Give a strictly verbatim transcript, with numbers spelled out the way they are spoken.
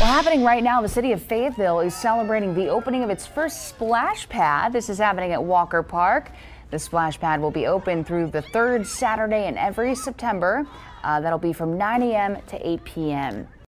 Well, happening right now, the city of Fayetteville is celebrating the opening of its first splash pad. This is happening at Walker Park. The splash pad will be open through the third Saturday in every September. Uh, that'll be from nine A M to eight P M